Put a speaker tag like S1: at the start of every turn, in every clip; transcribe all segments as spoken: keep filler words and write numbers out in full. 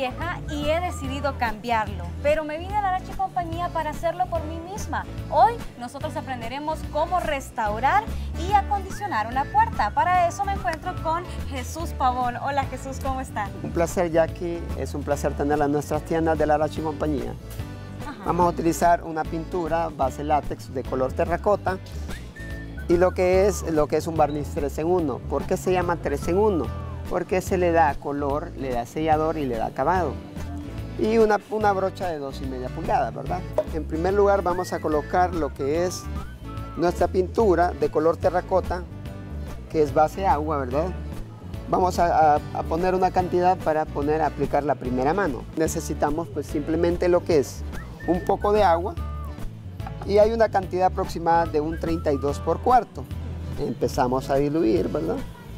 S1: vieja y he decidido cambiarlo, pero me vine a la Arachi Compañía para hacerlo por mí misma. Hoy nosotros aprenderemos cómo restaurar y acondicionar una puerta. Para eso me encuentro con Jesús Pavón. Hola Jesús, ¿cómo está?
S2: Un placer, Jackie. Es un placer tenerla en nuestras tiendas de la Arachi Compañía. Ajá. Vamos a utilizar una pintura base látex de color terracota y lo que es, lo que es un barniz tres en uno. ¿Por qué se llama tres en uno? Porque se le da color, le da sellador y le da acabado. Y una, una brocha de dos y media pulgadas, ¿verdad? En primer lugar vamos a colocar lo que es nuestra pintura de color terracota, que es base agua, ¿verdad? Vamos a, a, a poner una cantidad para poner a aplicar la primera mano. Necesitamos pues simplemente lo que es un poco de agua y hay una cantidad aproximada de un treinta y dos por cuarto. Empezamos a diluir, ¿verdad?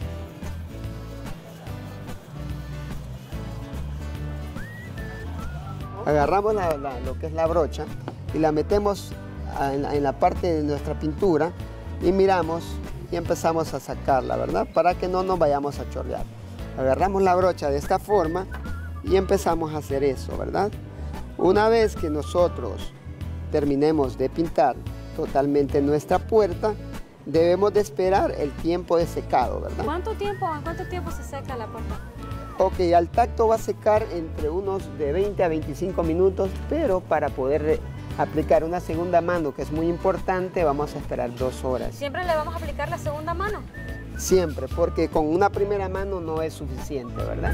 S2: Agarramos la, la, lo que es la brocha y la metemos en la, en la parte de nuestra pintura y miramos y empezamos a sacarla, ¿verdad? Para que no nos vayamos a chorrear. Agarramos la brocha de esta forma y empezamos a hacer eso, ¿verdad? Una vez que nosotros terminemos de pintar totalmente nuestra puerta, debemos de esperar el tiempo de secado, ¿verdad?
S1: ¿Cuánto tiempo, ¿cuánto tiempo se seca la puerta?
S2: Ok, al tacto va a secar entre unos de veinte a veinticinco minutos, pero para poder aplicar una segunda mano, que es muy importante, vamos a esperar dos horas.
S1: ¿Siempre le vamos a aplicar la segunda mano?
S2: Siempre, porque con una primera mano no es suficiente, ¿verdad?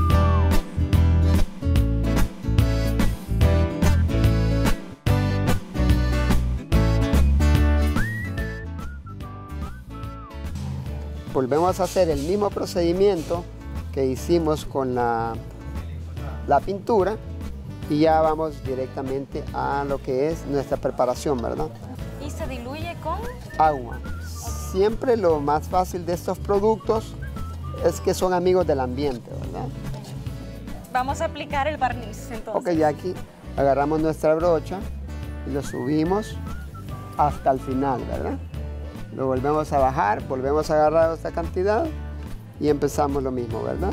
S2: Volvemos a hacer el mismo procedimiento que hicimos con la, la pintura y ya vamos directamente a lo que es nuestra preparación, ¿verdad?
S1: ¿Y se diluye con?
S2: Agua. Siempre lo más fácil de estos productos es que son amigos del ambiente, ¿verdad?
S1: Vamos a aplicar el barniz entonces.
S2: Ok, ya aquí agarramos nuestra brocha y lo subimos hasta el final, ¿verdad? Lo volvemos a bajar, volvemos a agarrar esta cantidad y empezamos lo mismo, ¿verdad?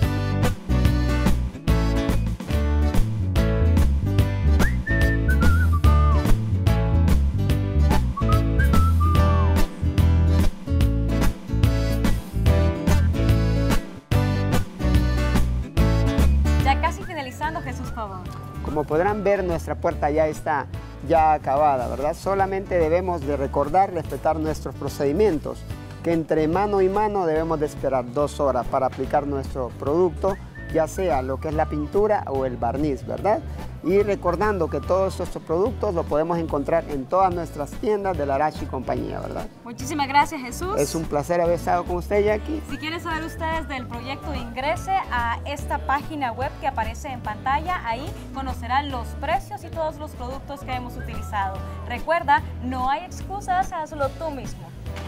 S1: Ya casi finalizando, Jesús Pavón.
S2: Como podrán ver, nuestra puerta ya está ya acabada, ¿verdad? Solamente debemos de recordar, respetar nuestros procedimientos, que entre mano y mano debemos de esperar dos horas para aplicar nuestro producto, ya sea lo que es la pintura o el barniz, ¿verdad? Y recordando que todos estos productos los podemos encontrar en todas nuestras tiendas de la Arachi Compañía, ¿verdad?
S1: Muchísimas gracias, Jesús.
S2: Es un placer haber estado con usted, Jackie.
S1: Si quieren saber ustedes del proyecto, ingrese a esta página web que aparece en pantalla. Ahí conocerán los precios y todos los productos que hemos utilizado. Recuerda, no hay excusas, hazlo tú mismo.